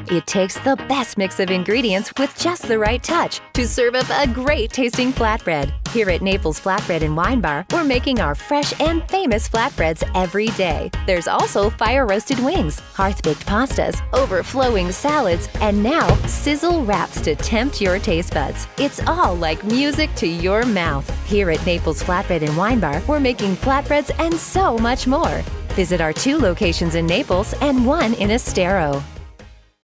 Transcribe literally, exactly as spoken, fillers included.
It takes the best mix of ingredients with just the right touch to serve up a great tasting flatbread. Here at Naples Flatbread and Wine Bar, we're making our fresh and famous flatbreads every day. There's also fire-roasted wings, hearth-baked pastas, overflowing salads, and now sizzle wraps to tempt your taste buds. It's all like music to your mouth. Here at Naples Flatbread and Wine Bar, we're making flatbreads and so much more. Visit our two locations in Naples and one in Estero.